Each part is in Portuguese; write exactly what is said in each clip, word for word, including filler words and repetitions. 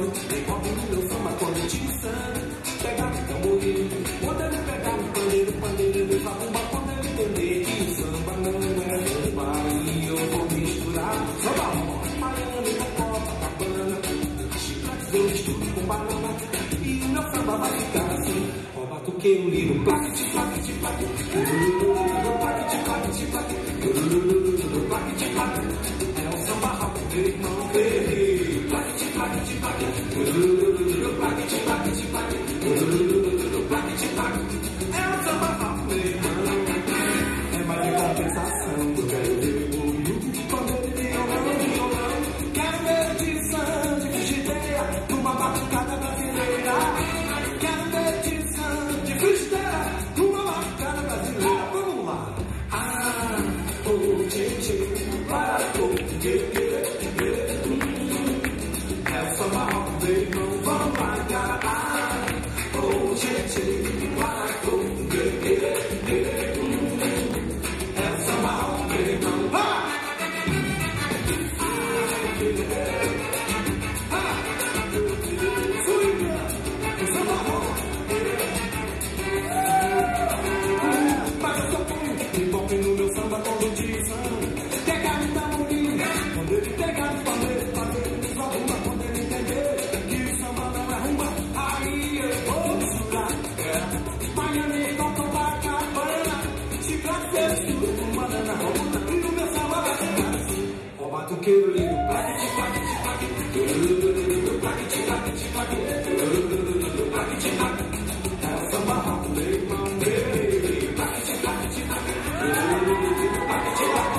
mano, vem comigo no meu samba quando te insano. Pega o tamborim, quando ele pegar o pandeiro, pandeiro, ele vai bomba quando ele entender que o samba não é samba. E eu vou misturar samba rock, Mariana e Copacabana. Chiclete eu misturo com banana e o meu samba vai ficar assim. Ó, batuqueiro lindo, plaque, plaque, plaque, plaque, plaque, plaque, plaque, plaque. É o samba rock, meu irmão, plaque, plaque, plaque, plaque, plaque, plaque, plaque. É o samba rock, meu irmão. É mais de compensação, eu quero ver o Yuri de pandeiro e violão, violão. Quero ver de Sandy, de frigideira, numa batucada brasileira. Quero ver de Sandy, de frigideira, numa batucada brasileira. Vamos lá. Ah, oh, tchê, tchê, para, oh, tchê, tchê. É o samba rock, meu irmão, vamos lá, cara. Ah, oh, tchê, tchê, para, oh, tchê, tchê. É o samba rock, meu irmão, vai! Mas eu sou bom, me envolve no meu samba quando te insano. Pegar o tamborim, quando ele pegar o pandeiro, pandeiro, só rumba quando ele entender que o samba não é rumba. Aí eu vou misturar, é Miami com Copacabana. Chiclete eu misturo com banana, romana, e o meu samba vai ficar assim. Ó, batuqueiro lindo, plaque, plaque, plaque, plaque, plaque, plaque, plaque, plaque. É o samba rock, meu irmão, baby. Plaque, plaque, plaque, plaque,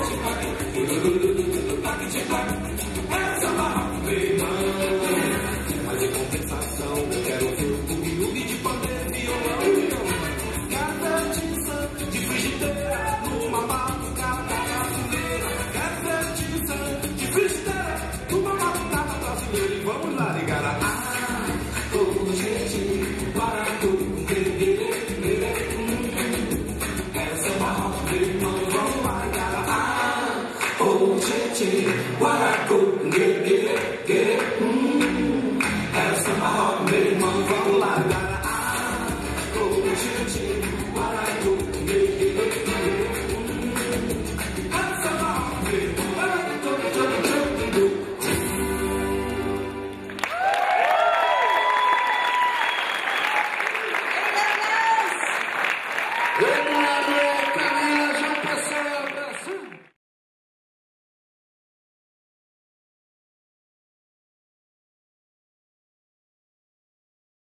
plaque, plaque. É o samba rock, meu irmão. Mas em compensação, eu quero ver o bugue-bugue de pandeiro e violão. Quero ver de Sandy, de frigideira, numa batucada brasileira. Quero ver de Sandy, de frigideira, numa batucada brasileira. E vamos lá, ligada.